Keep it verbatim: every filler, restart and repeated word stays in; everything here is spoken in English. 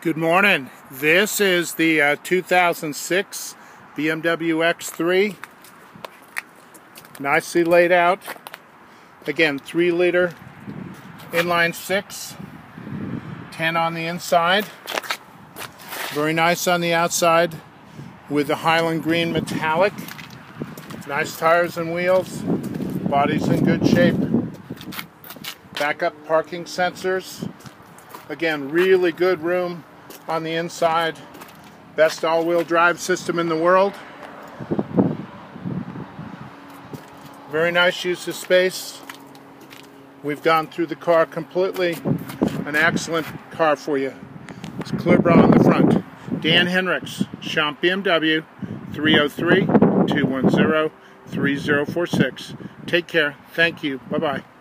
Good morning. This is the uh, two thousand six B M W X three. Nicely laid out. Again, three liter inline six. ten on the inside. Very nice on the outside with the Highland green metallic. Nice tires and wheels. Body's in good shape. Backup parking sensors. Again, really good room on the inside. Best all-wheel drive system in the world. Very nice use of space. We've gone through the car completely. An excellent car for you. It's clear bra on the front. Dan Hinrichs, Champ B M W, three oh three, two one zero, three zero four six. Take care. Thank you. Bye-bye.